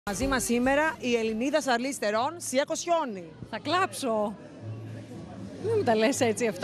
Μαζί μας σήμερα η Ελληνίδα Σαρλί Στερών, Σία Κοσιόνη. Θα κλάψω. Μην μου τα λες έτσι αυτά.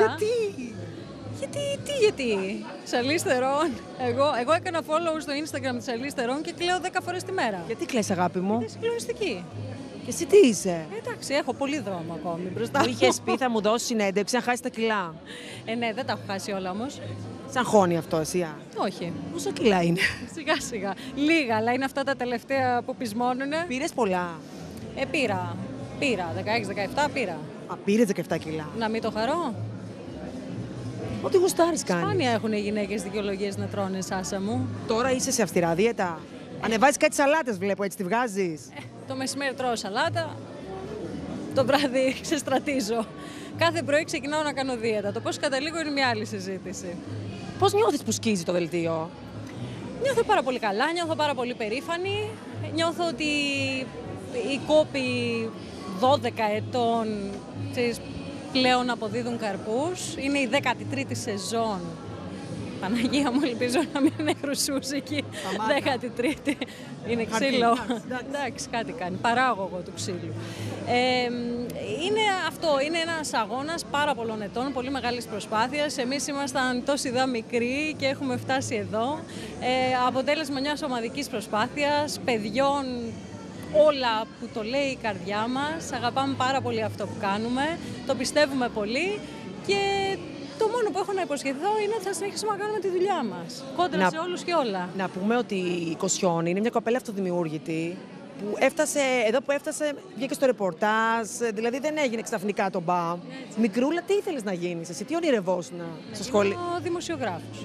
Γιατί. Σαρλί Στερών. Εγώ έκανα follow στο Instagram της Σαρλί Στερών και κλαίω 10 φορές τη μέρα. Γιατί κλαις, αγάπη μου? Είναι συγκλονιστική. Και εσύ τι είσαι? Εντάξει, έχω πολύ δρόμο ακόμη μπροστά μου. Μου είχες πει θα μου δώσεις συνέντευξη αν χάσεις τα κιλά. Ναι, δεν τα έχω χάσει όλα όμως. Σαν χώνει αυτό, Σία? Όχι. Πόσα κιλά είναι? Σιγά σιγά. Λίγα, αλλά είναι αυτά τα τελευταία που πεισμώνουνε. Πήρες πολλά? Πήρα. 16-17 πήρα. Πήρες 17 κιλά. Να μην το χαρώ. Ό,τι γουστάρεις κάνεις. Σπάνια έχουν οι γυναίκες δικαιολογίες να τρώνε, Σάσα μου. Τώρα είσαι σε αυστηρά δίαιτα. Ανεβάζεις κάτι σαλάτες, βλέπω, έτσι τη βγάζεις. Το μεσημέρι τρώω σαλάτα, το βράδυ ξεστρατίζω. Κάθε πρωί ξεκινάω να κάνω δίαιτα. Το πώς καταλήγω είναι μια άλλη συζήτηση. Πώς νιώθεις που σκίζει το δελτίο? Νιώθω πάρα πολύ καλά, νιώθω πάρα πολύ περήφανη. Νιώθω ότι οι κόποι 12 ετών πλέον αποδίδουν καρπούς. Είναι η 13η σεζόν. Παναγία μου, ελπίζω να μην είναι χρυσούζικη. 13η. Είναι ξύλο. Εντάξει, κάτι κάνει. Παράγωγο του ξύλου. Είναι αυτό. Είναι ένας αγώνας πάρα πολλών ετών, πολύ μεγάλης προσπάθειας. Εμείς ήμασταν τόσοι δά μικροί και έχουμε φτάσει εδώ. Αποτέλεσμα μιας ομαδικής προσπάθειας, παιδιών, όλα που το λέει η καρδιά μας. Αγαπάμε πάρα πολύ αυτό που κάνουμε. Το πιστεύουμε πολύ και το μόνο που έχω να υποσχεθώ είναι ότι θα συνεχίσουμε να κάνουμε τη δουλειά μας. Κόντρα σε όλους και όλα. Να πούμε ότι η Κοσιόνη είναι μια κοπέλα αυτοδημιούργητη που έφτασε, εδώ που έφτασε βγήκε στο ρεπορτάζ, δηλαδή δεν έγινε ξαφνικά το μπαμ. Μικρούλα, τι ήθελες να γίνεις εσύ, τι ονειρευόσουν στο σχολείο? Είμαι δημοσιογράφος.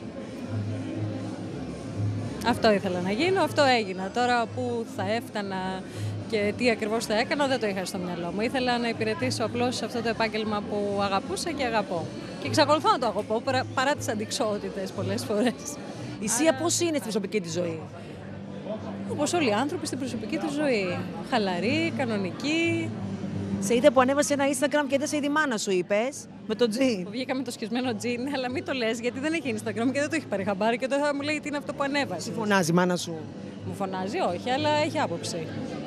Αυτό ήθελα να γίνω, αυτό έγινα. Τώρα που θα έφτανα και τι ακριβώς θα έκανα δεν το είχα στο μυαλό μου. Ήθελα να υπηρετήσω απλώς σε αυτό το επάγγελμα που αγαπούσα και αγαπώ. Και εξακολουθώ να το αγαπώ παρά τις αντιξότητες πολλές φορές. Η Σία πώς είναι στην προσωπική της ζωή? Όπως όλοι οι άνθρωποι στην προσωπική του ζωή. Χαλαρή, κανονική. Σε είδε που ανέβασε ένα Instagram και δεν σε είδε η μάνα σου, είπες, με το τζιν. Βγήκα με το σκισμένο τζιν, αλλά μην το λες γιατί δεν έχει Instagram και δεν το έχει πάρει χαμπάρι και τώρα θα μου λέει τι είναι αυτό που ανέβασε. Τι φωνάζει η μάνα σου? Μου φωνάζει, όχι, αλλά έχει άποψη.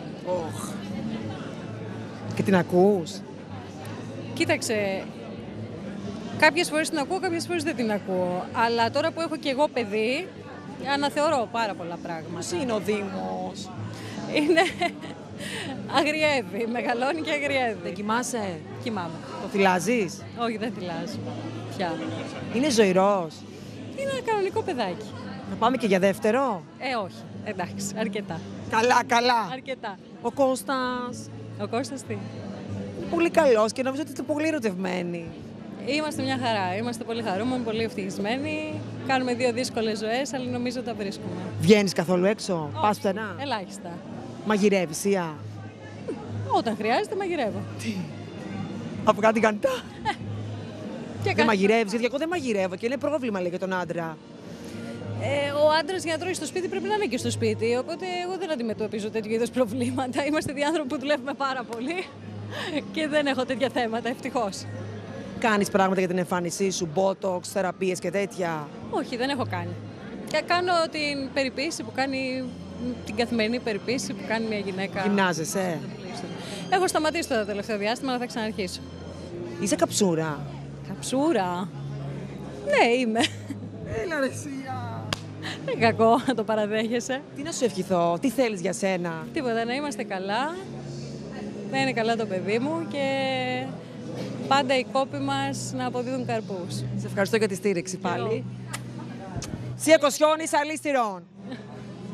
Και την ακούς? Κοίταξε, κάποιες φορές την ακούω, κάποιες φορές δεν την ακούω. Αλλά τώρα που έχω και εγώ παιδί, αναθεωρώ πάρα πολλά πράγματα. Πώς είναι ο Δήμος? Είναι αγριεύει, μεγαλώνει και αγριεύει. Δεν κοιμάσαι? Κοιμάμαι. Το θυλάζεις? Όχι, δεν θυλάζω πια. Είναι ζωηρός? Είναι ένα κανονικό παιδάκι. Να πάμε και για δεύτερο? Όχι, εντάξει, αρκετά. Καλά. Αρκετά. Ο Κώστας? Ο Κώστας τι? Είναι πολύ καλός και νομίζω ότι είστε πολύ ερωτευμένοι. Είμαστε μια χαρά. Είμαστε πολύ χαρούμενοι, πολύ ευτυχισμένοι. Κάνουμε 2 δύσκολες ζωές, αλλά νομίζω τα βρίσκουμε. Βγαίνεις καθόλου έξω? Πας πουθενά? Ελάχιστα. Μαγειρεύεις, Σία? Όταν χρειάζεται, μαγειρεύω. Από κάτι κανητά? Και Δεν μαγειρεύεις? Γιατί εγώ δεν μαγειρεύω και είναι πρόβλημα, λέει, για τον άντρα. Ο άντρας για να τρώει στο σπίτι πρέπει να είναι και στο σπίτι. Οπότε εγώ δεν αντιμετωπίζω τέτοιου είδους προβλήματα. Είμαστε διάνθρωποι που δουλεύουμε πάρα πολύ και δεν έχω τέτοια θέματα, ευτυχώς. Κάνεις πράγματα για την εμφάνισή σου, botox, θεραπείες και τέτοια? Όχι, δεν έχω κάνει. Και κάνω την περιποίηση που κάνει, την καθημερινή περιποίηση που κάνει μια γυναίκα. Γυμνάζεσαι? Έχω σταματήσει το τελευταίο διάστημα, αλλά θα ξαναρχίσω. Είσαι καψούρα? Καψούρα. Ναι, είμαι. Έλα ρε Σία. Δεν κακό να το παραδέχεσαι. Τι να σου ευχηθώ, τι θέλεις για σένα? Τίποτα, να είμαστε καλά, να είναι καλά το παιδί μου και πάντα οι κόποι μας να αποδίδουν καρπούς. Σε ευχαριστώ για τη στήριξη πάλι. Σία Κοσιόνη, Σαρλί Στερών.